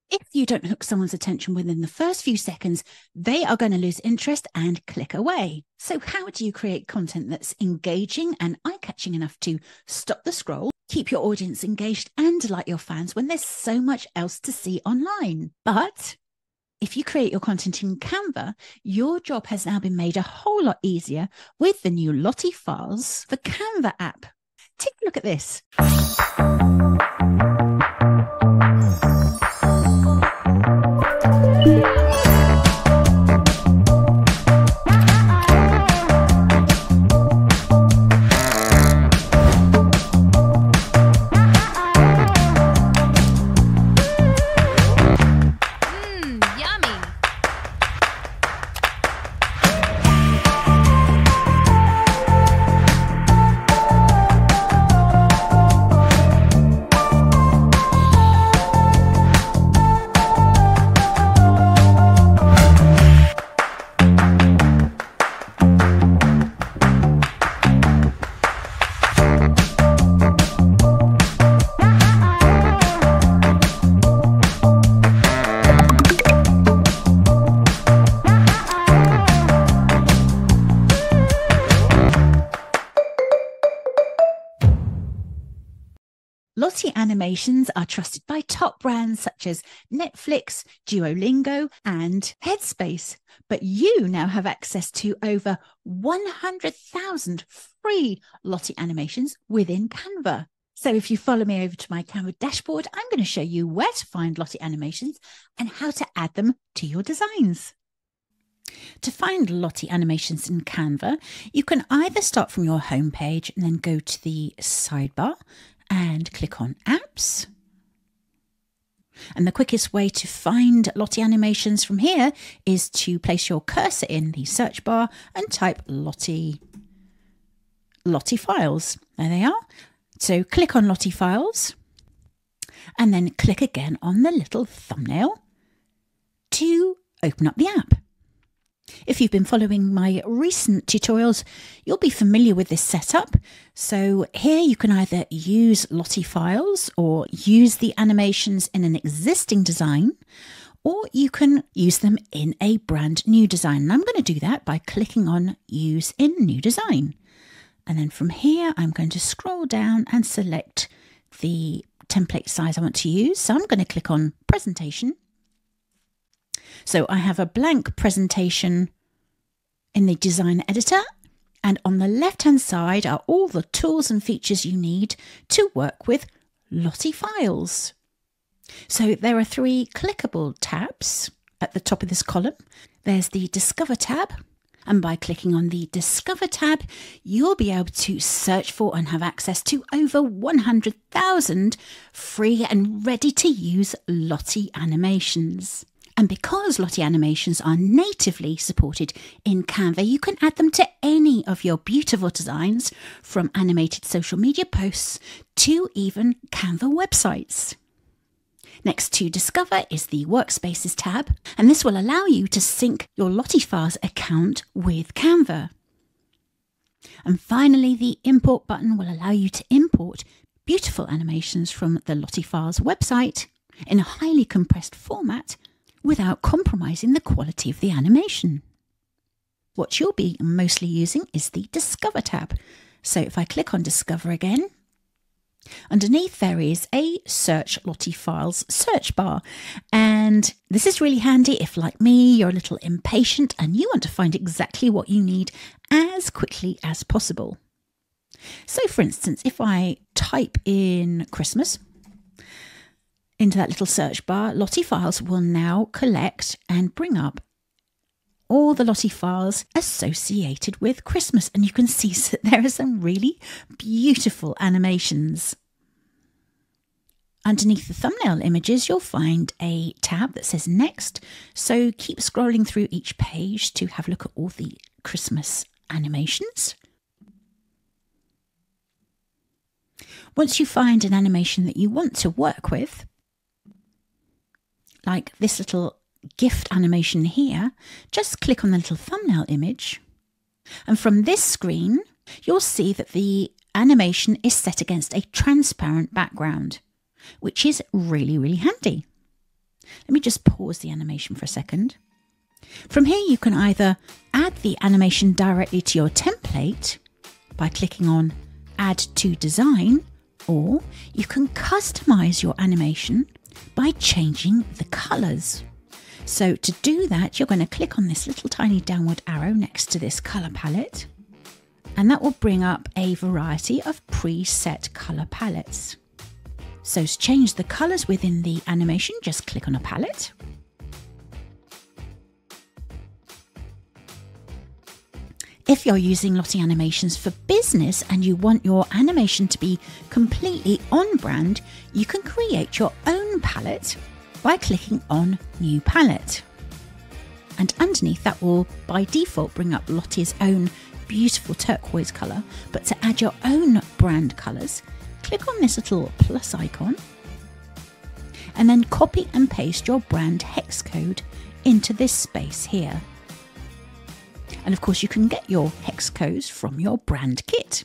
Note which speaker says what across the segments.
Speaker 1: If you don't hook someone's attention within the first few seconds, they are going to lose interest and click away. So how do you create content that's engaging and eye-catching enough to stop the scroll, keep your audience engaged, and delight your fans when there's so much else to see online? But if you create your content in Canva, your job has now been made a whole lot easier with the new Lottie Files for Canva app. Take a look at this. Lottie Animations are trusted by top brands such as Netflix, Duolingo, and Headspace. But you now have access to over 100,000 free Lottie Animations within Canva. So if you follow me over to my Canva dashboard, I'm going to show you where to find Lottie Animations and how to add them to your designs. To find Lottie Animations in Canva, you can either start from your homepage and then go to the sidebar and click on Apps. And the quickest way to find Lottie Animations from here is to place your cursor in the search bar and type Lottie Files. There they are. So click on Lottie Files and then click again on the little thumbnail to open up the app. If you've been following my recent tutorials, you'll be familiar with this setup. So here you can either use Lottie Files or use the animations in an existing design, or you can use them in a brand new design. And I'm going to do that by clicking on Use in New Design. And then from here, I'm going to scroll down and select the template size I want to use. So I'm going to click on Presentation. So I have a blank presentation in the design editor, and on the left hand side are all the tools and features you need to work with Lottie Files. So there are 3 clickable tabs at the top of this column. There's the Discover tab, and by clicking on the Discover tab, you'll be able to search for and have access to over 100,000 free and ready to use Lottie Animations. And because Lottie Animations are natively supported in Canva, you can add them to any of your beautiful designs, from animated social media posts to even Canva websites. Next to Discover is the Workspaces tab, and this will allow you to sync your Lottie Files account with Canva. And finally, the Import button will allow you to import beautiful animations from the Lottie Files website in a highly compressed format without compromising the quality of the animation. What you'll be mostly using is the Discover tab. So if I click on Discover again, underneath there is a Search Lottie Files search bar. And this is really handy if, like me, you're a little impatient and you want to find exactly what you need as quickly as possible. So for instance, if I type in Christmas into that little search bar, Lottie Files will now collect and bring up all the Lottie Files associated with Christmas. And you can see that there are some really beautiful animations. Underneath the thumbnail images, you'll find a tab that says Next. So keep scrolling through each page to have a look at all the Christmas animations. Once you find an animation that you want to work with, like this little gift animation here, just click on the little thumbnail image. And from this screen, you'll see that the animation is set against a transparent background, which is really, really handy. Let me just pause the animation for a second. From here, you can either add the animation directly to your template by clicking on Add to Design, or you can customize your animation by changing the colors. So to do that, you're going to click on this little tiny downward arrow next to this color palette, and that will bring up a variety of preset color palettes. So to change the colors within the animation, just click on a palette. If you're using Lottie Animations for business and you want your animation to be completely on brand, you can create your own palette by clicking on New Palette. And underneath that will by default bring up Lottie's own beautiful turquoise colour, but to add your own brand colours, click on this little plus icon and then copy and paste your brand hex code into this space here. And of course you can get your hex codes from your brand kit.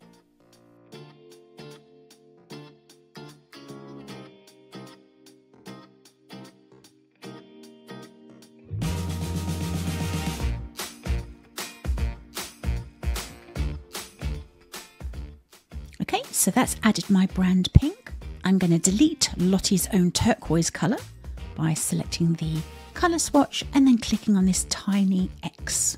Speaker 1: Okay, so that's added my brand pink. I'm going to delete Lottie's own turquoise colour by selecting the colour swatch and then clicking on this tiny X.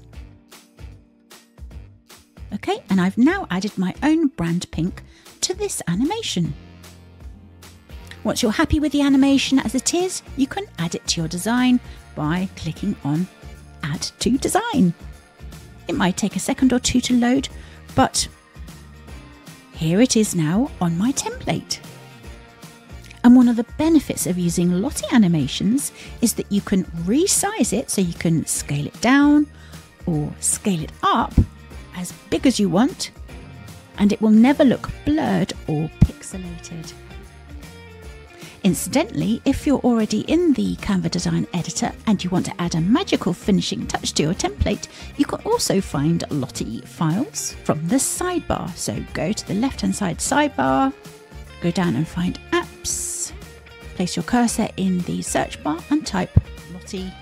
Speaker 1: Okay, and I've now added my own brand pink to this animation. Once you're happy with the animation as it is, you can add it to your design by clicking on Add to Design. It might take a second or two to load, but here it is now on my template. And one of the benefits of using Lottie Animations is that you can resize it, so you can scale it down or scale it up as big as you want, and it will never look blurred or pixelated. Incidentally, if you're already in the Canva design editor and you want to add a magical finishing touch to your template, you can also find Lottie files from the sidebar. So go to the left hand side sidebar, go down and find apps, place your cursor in the search bar and type Lottie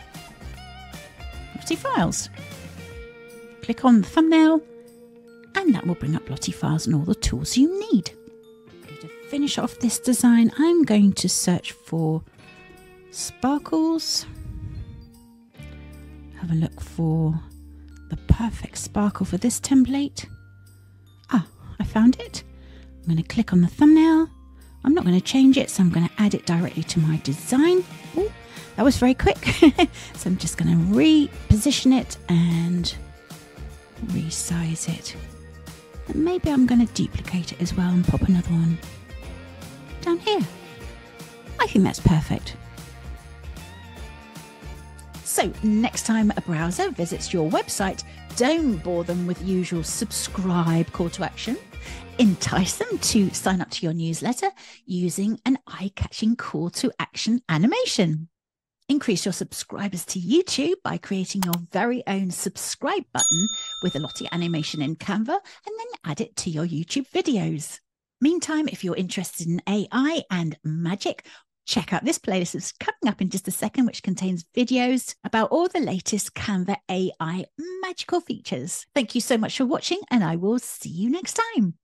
Speaker 1: files. Click on the thumbnail and that will bring up Lottie files and all the tools you need. To finish off this design, I'm going to search for sparkles. Have a look for the perfect sparkle for this template. Ah, I found it. I'm going to click on the thumbnail. I'm not going to change it, so I'm going to add it directly to my design. Oh, that was very quick. So I'm just going to reposition it and resize it. And maybe I'm going to duplicate it as well and pop another one down here. I think that's perfect. So next time a browser visits your website, don't bore them with the usual subscribe call to action. Entice them to sign up to your newsletter using an eye-catching call to action animation. Increase your subscribers to YouTube by creating your very own subscribe button with a Lottie animation in Canva and then add it to your YouTube videos. Meantime, if you're interested in AI and magic, check out this playlist that's coming up in just a second, which contains videos about all the latest Canva AI magical features. Thank you so much for watching, and I will see you next time.